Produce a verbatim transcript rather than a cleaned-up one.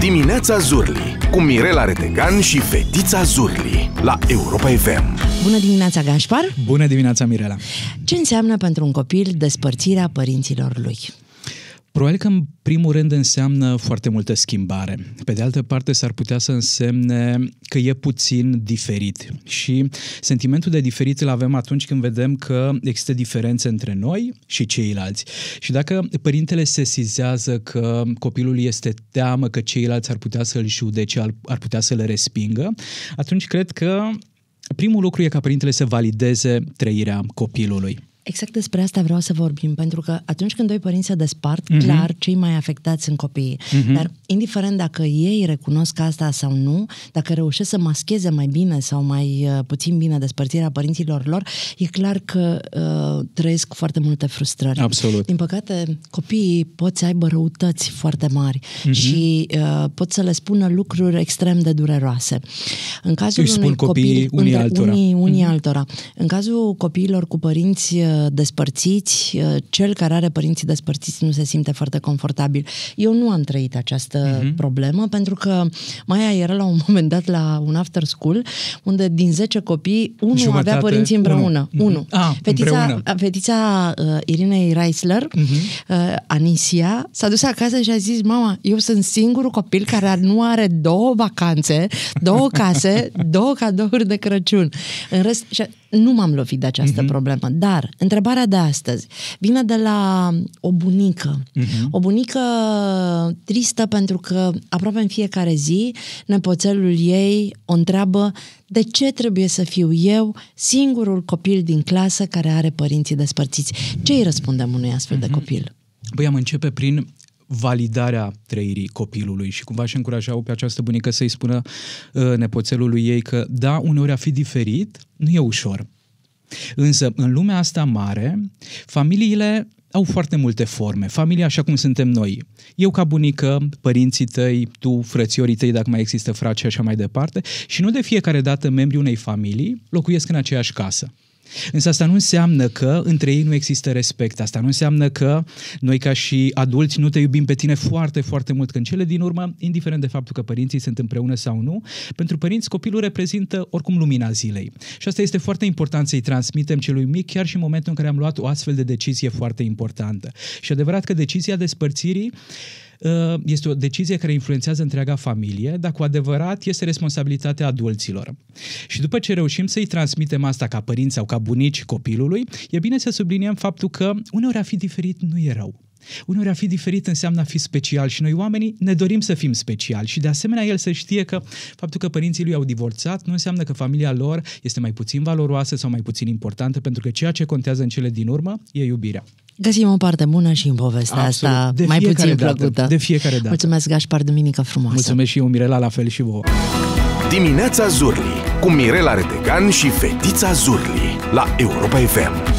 Dimineața Zurli cu Mirela Retegan și Fetița Zurli la Europa F M. Bună dimineața, Gașpar! Bună dimineața, Mirela! Ce înseamnă pentru un copil despărțirea părinților lui? Probabil că în primul rând înseamnă foarte multă schimbare. Pe de altă parte s-ar putea să însemne că e puțin diferit. Și sentimentul de diferit îl avem atunci când vedem că există diferențe între noi și ceilalți. Și dacă părintele sesizează că copilul este teamă că ceilalți ar putea să-l judece, ar putea să le respingă, atunci cred că primul lucru e ca părintele să valideze trăirea copilului. Exact despre asta vreau să vorbim, pentru că atunci când doi părinți se despart, uh-huh. clar, cei mai afectați sunt copiii. Uh-huh. Dar indiferent dacă ei recunosc asta sau nu, dacă reușesc să mascheze mai bine sau mai uh, puțin bine despărțirea părinților lor, e clar că uh, trăiesc foarte multe frustrări. Absolut. Din păcate, copiii pot să aibă răutăți foarte mari uh-huh. și uh, pot să le spună lucruri extrem de dureroase. În cazul Își unui spun copiii copil, unii altora. Unii, unii uh-huh. altora. În cazul copiilor cu părinți despărțiți, cel care are părinții despărțiți nu se simte foarte confortabil. Eu nu am trăit această uh-huh. problemă, pentru că Maia era la un moment dat la un after school, unde din zece copii, unul Jumătate, avea părinții împreună. Unu. Unu. Ah, fetița împreună. fetița uh, Irinei Reisler, uh-huh. uh, Anisia, s-a dus acasă și a zis: mama, eu sunt singurul copil care nu are două vacanțe, două case, două cadouri de Crăciun. În rest, nu m-am lovit de această uh-huh. problemă. Dar întrebarea de astăzi vine de la o bunică. Uh-huh. O bunică tristă pentru că aproape în fiecare zi nepoțelul ei o întreabă: de ce trebuie să fiu eu singurul copil din clasă care are părinții despărțiți? Ce îi răspundem unui astfel uh-huh. de copil? Băi, am începe prin validarea trăirii copilului și cumva și încurajau pe această bunică să-i spună uh, nepoțelului ei că da, uneori a fi diferit nu e ușor. Însă, în lumea asta mare, familiile au foarte multe forme. Familia așa cum suntem noi. Eu ca bunică, părinții tăi, tu, frățiorii tăi, dacă mai există frați și așa mai departe. Și nu de fiecare dată membrii unei familii locuiesc în aceeași casă. Însă asta nu înseamnă că între ei nu există respect. Asta nu înseamnă că noi ca și adulți nu te iubim pe tine foarte, foarte mult. Că în cele din urmă, indiferent de faptul că părinții sunt împreună sau nu, pentru părinți copilul reprezintă oricum lumina zilei. Și asta este foarte important să-i transmitem celui mic, chiar și în momentul în care am luat o astfel de decizie foarte importantă. Și adevărat că decizia despărțirii este o decizie care influențează întreaga familie, dar cu adevărat este responsabilitatea adulților. Și după ce reușim să-i transmitem asta ca părinți sau ca bunici copilului, e bine să subliniem faptul că uneori a fi diferit nu e rău. Uneori a fi diferit înseamnă a fi special și noi oamenii ne dorim să fim speciali și de asemenea el să știe că faptul că părinții lui au divorțat nu înseamnă că familia lor este mai puțin valoroasă sau mai puțin importantă, pentru că ceea ce contează în cele din urmă e iubirea. Găsim o parte bună și în povestea Absolut. asta, de mai puțin dată. plăcută. De fiecare dată. Mulțumesc, Gașpar, duminică frumoasă. Mulțumesc și eu, Mirela, la fel și vouă. Dimineața Zurli cu Mirela Retegan și Fetița Zurli la Europa F M.